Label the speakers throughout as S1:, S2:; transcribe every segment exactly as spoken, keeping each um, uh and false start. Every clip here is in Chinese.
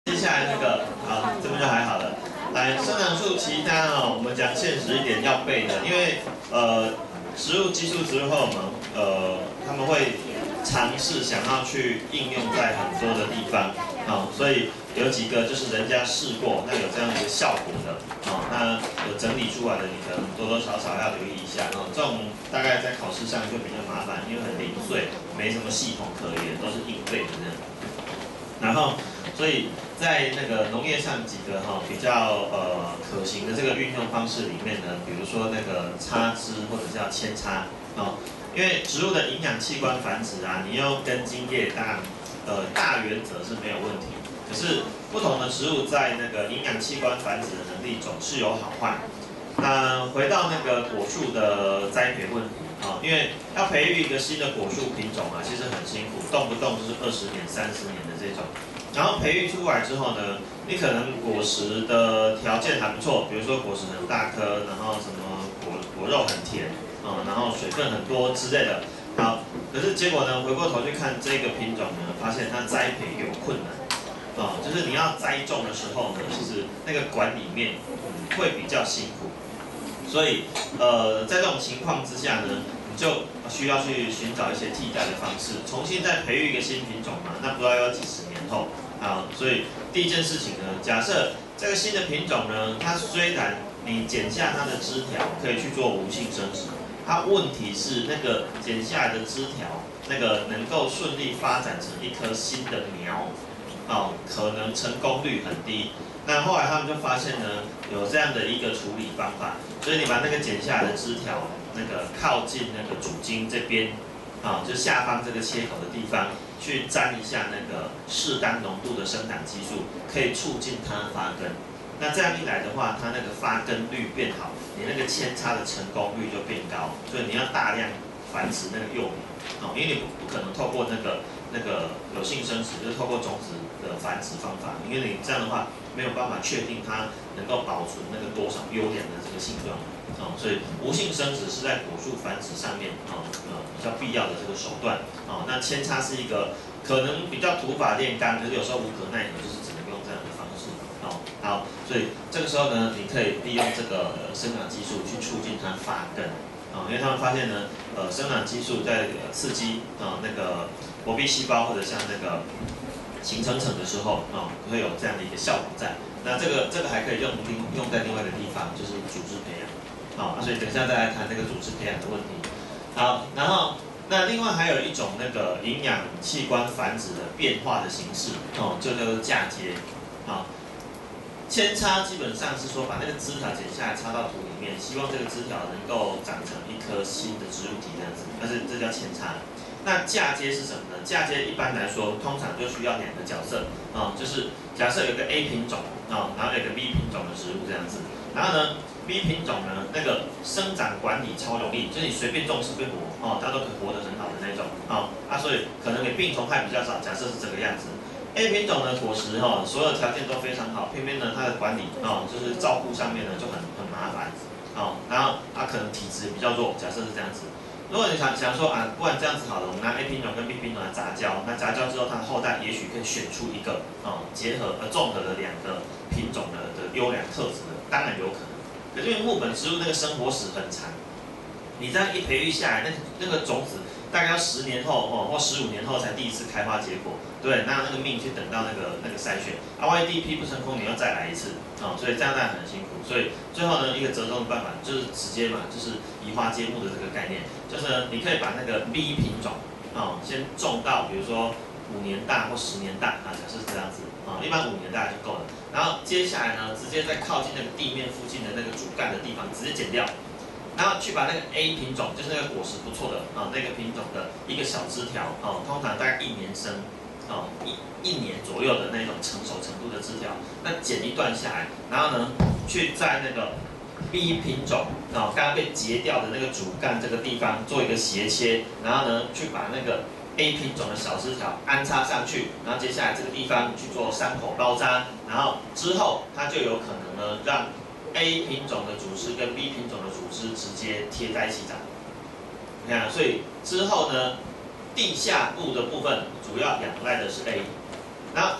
S1: 接下来那个，好，这边就还好了。来，生长素其他哦，我们讲现实一点要背的，因为呃，植物激素植物荷尔蒙，呃，他们会尝试想要去应用在很多的地方，哦，所以有几个就是人家试过，那有这样一个效果的，哦，那有整理出来的，你可能多多少少要留意一下，哦，这种大概在考试上就比较麻烦，因为很零碎，没什么系统可言，都是硬背的这样。然后，所以在那个农业上几个哈、哦、比较呃可行的这个运用方式里面呢，比如说那个插枝或者叫扦插哦，因为植物的营养器官繁殖啊，你用根茎叶当然呃大原则是没有问题，可是不同的植物在那个营养器官繁殖的能力总是有好坏。那回到那个果树的栽培问题啊、哦，因为要培育一个新的果树品种啊，其实很辛苦，动不动就是二十年、三十年的这种。然后培育出来之后呢，你可能果实的条件还不错，比如说果实很大颗，然后什么果果肉很甜啊、哦，然后水分很多之类的。好，可是结果呢，回过头去看这个品种呢，发现它栽培有困难。哦，就是你要栽种的时候呢，其实那个管理面、嗯、会比较辛苦。所以，呃，在这种情况之下呢，你就需要去寻找一些替代的方式，重新再培育一个新品种嘛，那不知道要几十年后啊。所以第一件事情呢，假设这个新的品种呢，它虽然你剪下它的枝条可以去做无性生殖，它问题是那个剪下来的枝条，那个能够顺利发展成一棵新的苗，哦，可能成功率很低。那后来他们就发现呢，有这样的一个处理方法，所以你把那个剪下来的枝条，那个靠近那个主茎这边，啊，就下方这个切口的地方，去沾一下那个适当浓度的生长激素，可以促进它发根。那这样一来的话，它那个发根率变好，你那个扦插的成功率就变高。所以你要大量繁殖那个幼苗，哦，因为你不不可能透过那个那个有性生殖，就是透过种子的繁殖方法，因为你这样的话。没有办法确定它能够保存那个多少优良的这个性状，哦，所以无性生殖是在果树繁殖上面哦呃比较必要的这个手段，哦，那扦插是一个可能比较土法炼钢，可是有时候无可奈何，就是只能用这样的方式，哦，好，所以这个时候呢，你可以利用这个、呃、生长激素去促进它发根，啊、哦，因为他们发现呢，呃，生长激素在、呃、刺激啊、呃、那个活壁细胞或者像那个。形成层的时候，啊、哦，会有这样的一个效果在。那这个这个还可以用另用在另外一个地方，就是组织培养。好、哦，所以等一下再来谈这个组织培养的问题。好，然后那另外还有一种那个营养器官繁殖的变化的形式，哦，就叫做嫁接。好、哦，扦插基本上是说把那个枝条剪下来插到土里面，希望这个枝条能够长成一棵新的植物体这样子，但是这叫扦插。那嫁接是什么呢？嫁接一般来说，通常就需要两个角色啊、哦，就是假设有个 A 品种啊、哦，然后有个 B 品种的植物这样子，然后呢 B 品种呢那个生长管理超容易，就是你随便种随便活哦，它都可以活得很好的那种啊、哦、啊，所以可能你病虫害比较少，假设是这个样子。A 品种的果实哈、哦，所有条件都非常好，偏偏呢它的管理哦，就是照顾上面呢就很很麻烦哦，然后它、啊、可能体质比较弱，假设是这样子。如果你想想说啊，不然这样子好了，我们拿 A 品种跟 B 品种来杂交，那杂交之后，它的后代也许可以选出一个啊、哦、结合呃综合的两个品种的的优良特质的，当然有可能。可是因为木本植物那个生活史很长，你这样一培育下来，那那个种子大概要十年后哦或十五年后才第一次开花结果，对，那那个命去等到那个那个筛选，啊万一第一批不成功，你要再来一次啊、哦，所以这样当然很辛苦。所以最后呢，一个折中的办法就是直接嘛，就是移花接木的这个概念。就是呢，你可以把那个 B 品种啊、哦，先种到比如说五年大或十年大啊，假设是这样子啊、哦，一般五年大就够了。然后接下来呢，直接在靠近那个地面附近的那个主干的地方直接剪掉，然后去把那个 A 品种，就是那个果实不错的啊、哦、那个品种的一个小枝条哦，通常大概一年生哦一一年左右的那种成熟程度的枝条，那剪一段下来，然后呢去在那个B 品种啊，刚刚被截掉的那个主干这个地方做一个斜切，然后呢，去把那个 A 品种的小枝条安插上去，然后接下来这个地方去做伤口包扎，然后之后它就有可能呢，让 A 品种的主枝跟 B 品种的主枝直接贴在一起长。你看，所以之后呢，地下部的部分主要仰赖的是 A， 然后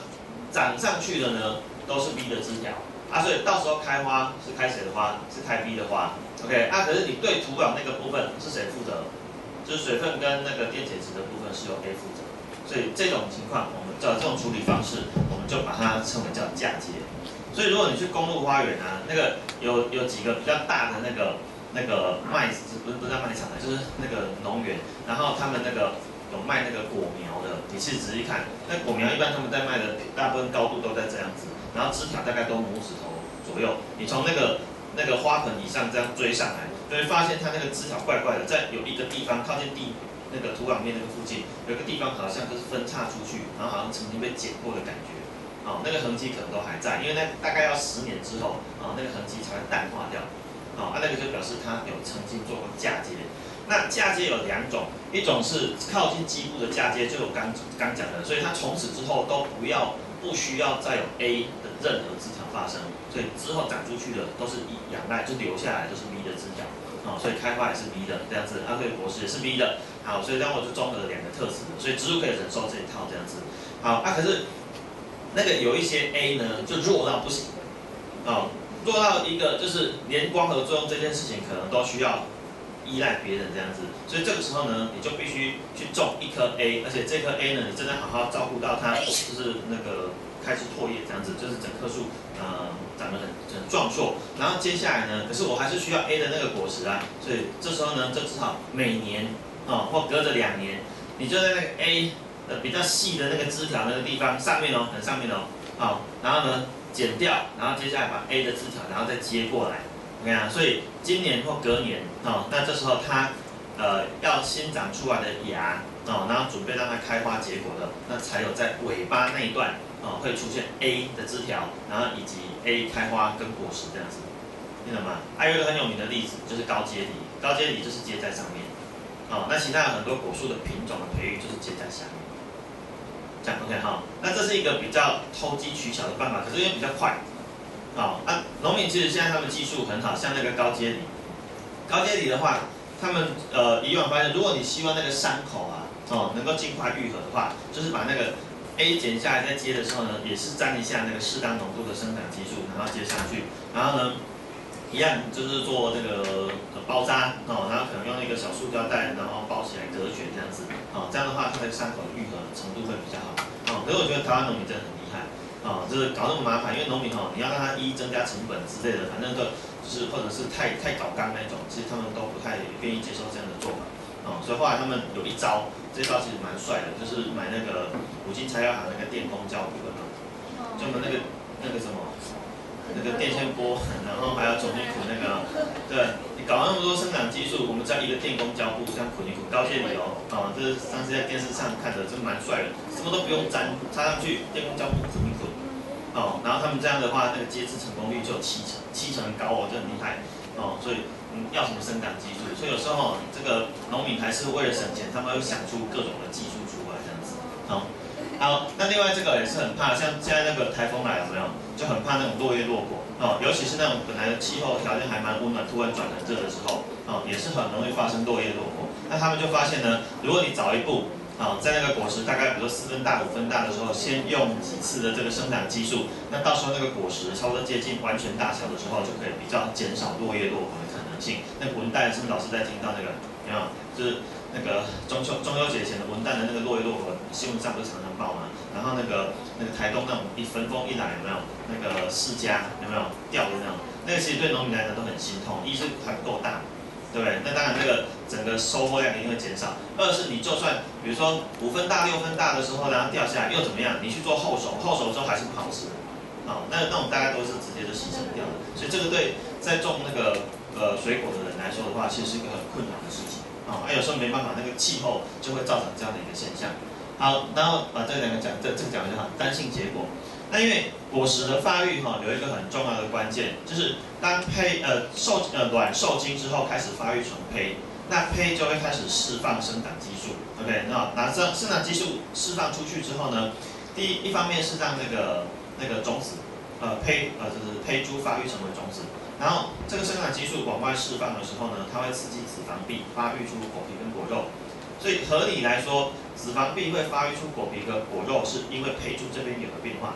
S1: 长上去的呢都是 B 的枝条啊，所以到时候开花是开谁的花？是开 B 的花。OK， 啊，可是你对土壤那个部分是谁负责？就是水分跟那个电解质的部分是由 A 负责。所以这种情况，我们叫这种处理方式，我们就把它称为叫嫁接。所以如果你去公路花园啊，那个有有几个比较大的那个那个麦子，不是不是在卖场的，就是那个农园，然后他们那个有卖那个果苗的，你去仔细看，那果苗一般他们在卖的大部分高度都在这样子，然后枝条大概都拇指头左右，你从那个那个花盆以上这样追上来，就会发现它那个枝条怪怪的，在有一个地方靠近地那个土壤面那个附近，有个地方好像就是分叉出去，然后好像曾经被剪过的感觉。哦，那个痕迹可能都还在，因为那大概要十年之后，哦，那个痕迹才会淡化掉。哦，啊，那个就表示它有曾经做过嫁接。那嫁接有两种，一种是靠近基部的嫁接，就我刚刚讲的，所以它从此之后都不要不需要再有 A 的任何枝条发生，所以之后长出去的都是以仰赖就留下来都是 B 的枝条。哦，所以开花也是 B 的这样子，啊，所以果实也是 B 的。好，所以这样我就综合了两个特质，所以植物可以忍受这一套这样子。好，啊，可是。那个有一些 A 呢，就弱到不行，哦，弱到一个就是连光合作用这件事情可能都需要依赖别人这样子，所以这个时候呢，你就必须去种一颗 A， 而且这颗 A 呢，你真的好好照顾到它，就是那个开始拓叶这样子，就是整棵树呃长得很很壮硕，然后接下来呢，可是我还是需要 A 的那个果实啊，所以这时候呢，就只好每年哦或隔着两年，你就在那个 A。比较细的那个枝条那个地方上面哦，很上面哦，好，然后呢剪掉，然后接下来把 A 的枝条，然后再接过来 ，OK 啊，所以今年或隔年哦，那这时候它呃要新长出来的芽哦，然后准备让它开花结果的，那才有在尾巴那一段哦会出现 A 的枝条，然后以及 A 开花跟果实这样子，听懂吗？还有一个很有名的例子就是高阶梨，高阶梨就是接在上面，哦，那其他有很多果树的品种的培育就是接在下面。这样 OK 哈，那这是一个比较投机取巧的办法，可是因为比较快，好、哦，那农民其实现在他们技术很好，像那个高阶梨，高阶梨的话，他们呃以往发现，如果你希望那个伤口啊，哦能够尽快愈合的话，就是把那个 A 剪下来再接的时候呢，也是沾一下那个适当浓度的生长激素，然后接上去，然后呢，一样就是做那个包扎哦，然后可能用一个小塑胶袋，然后包起来隔绝这样子，哦，这样的话它的伤口愈合程度会比较好，哦，可是我觉得台湾农民真的很厉害，哦，就是搞那么麻烦，因为农民哦，你要让他一增加成本之类的，反正都就是或者是太太搞纲那种，其实他们都不太愿意接受这样的做法，哦，所以后来他们有一招，这招其实蛮帅的，就是买那个五金材料行那个电工胶布的，就我们那个那个什么。那个电线波，然后还有种泥土那个，对你搞那么多生长激素，我们只要一个电工胶布这样捆一捆，高阶梨哦，哦，这是上次在电视上看的，真蛮帅的，什么都不用粘，插上去电工胶布捆一捆，哦，然后他们这样的话，那个接枝成功率就有七成，七成高哦，这很厉害，哦，所以嗯要什么生长激素，所以有时候这个农民还是为了省钱，他们会想出各种的技术出来这样子，好、哦。好，那另外这个也是很怕，像现在那个台风来有没有，就很怕那种落叶落果哦，尤其是那种本来气候条件还蛮温暖，突然转很热的时候，哦，也是很容易发生落叶落果。那他们就发现呢，如果你早一步，哦，在那个果实大概比如说四分大、五分大的时候，先用几次的这个生长激素，那到时候那个果实差不多接近完全大小的时候，就可以比较减少落叶落果的可能性。那文旦是不是老师在听到那个？有没有？就是那个中秋中秋节前的文旦的那个落叶落果，新闻上不是常常报吗？然后那个那个台东那种一焚风一来有没有？那个释迦有没有掉的那种？那个其实对农民来讲都很心痛，一是还不够大，对不对？那当然这个整个收获量一定会减少。二是你就算比如说五分大、六分大的时候，然后掉下来又怎么样？你去做后手，后手之后还是不好吃的，好、哦，那那种大概都是直接就牺牲掉的。所以这个对在种那个呃水果的人来说的话，其实是一个很困难的事情。啊、哦，有时候没办法，那个气候就会造成这样的一个现象。好，然后把、啊、这两个讲，这这个讲就好，单性结果。那因为果实的发育哈、哦，有一个很重要的关键，就是当胚呃受呃卵受精之后开始发育成胚，那胚就会开始释放生长激素 ，OK， 那拿生生长激素释放出去之后呢，第一一方面是让那个那个种子呃胚呃就是胚珠发育成为种子。然后这个生长激素往外释放的时候呢，它会刺激脂肪壁发育出果皮跟果肉，所以合理来说，脂肪壁会发育出果皮跟果肉，是因为胚珠这边有了变化。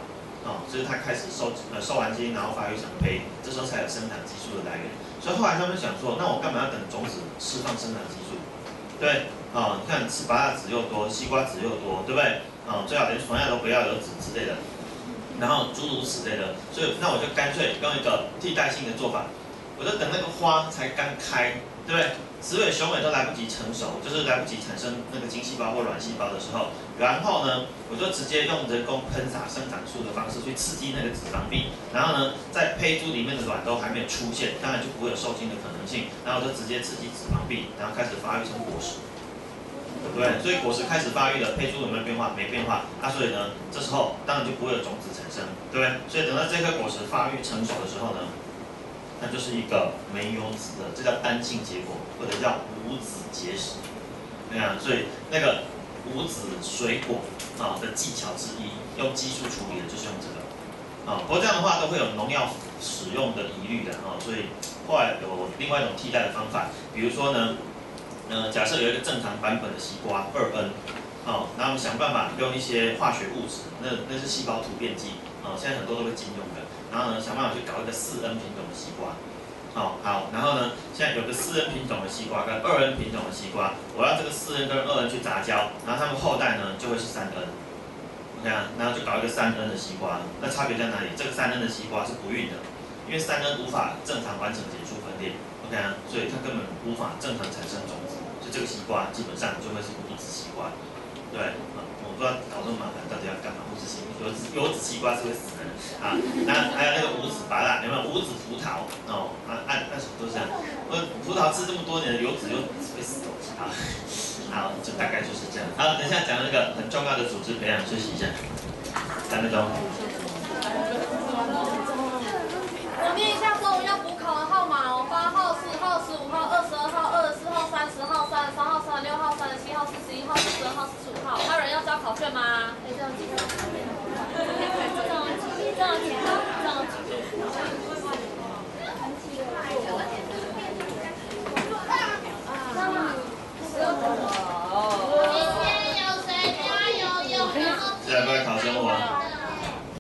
S1: 哦，就是它开始受呃受完精，然后发育成胚，这时候才有生长激素的来源。所以后来他们想说，那我干嘛要等种子释放生长激素？对，哦，你看吃芭乐籽又多，西瓜籽又多，对不对？哦，最好连虫药都不要有籽之类的，然后诸如此类的。所以那我就干脆用一个替代性的做法，我就等那个花才刚开，对不对？雌尾雄尾都来不及成熟，就是来不及产生那个精细胞或卵细胞的时候，然后呢，我就直接用人工喷洒生长素的方式去刺激那个脂肪壁，然后呢，在胚珠里面的卵都还没有出现，当然就不会有受精的可能性，然后我就直接刺激脂肪壁，然后开始发育成果实，对不对？所以果实开始发育了，胚珠有没有变化？没变化，啊，所以呢，这时候当然就不会有种子产生，对不对？所以等到这颗果实发育成熟的时候呢，它就是一个没有籽的，这叫单性结果，或者叫无籽结实。对啊，所以那个无籽水果啊的技巧之一，用激素处理的就是用这个。啊，不过这样的话都会有农药使用的疑虑的啊，所以后来有另外一种替代的方法，比如说呢，呃，假设有一个正常版本的西瓜二 N， 哦，那我们想办法用一些化学物质，那那是细胞突变剂，哦，现在很多都会禁用的。然后呢，想办法去搞一个四 N 品种的西瓜，好、哦、好，然后呢，现在有个四 N 品种的西瓜跟二 N 品种的西瓜，我让这个四 N 跟二 N 去杂交，然后它们后代呢就会是三 N，OK 啊，然后就搞一个三 N 的西瓜，那差别在哪里？这个三 N 的西瓜是不孕的，因为三 N 无法正常完成减数分裂 ，OK 啊，所以它根本无法正常产生种子，所以这个西瓜基本上就会是无籽西瓜，对。我不知道搞这么麻烦到底要干嘛？无籽西有籽有籽西瓜是会死人啊！那还有那个无籽芭乐，有没有无籽葡萄？哦，啊，按按什么都是这样。我葡萄吃这么多年，有籽又会死啊！好，就大概就是这样。好，等一下讲那个很重要的组织培养，休息一下，三分钟。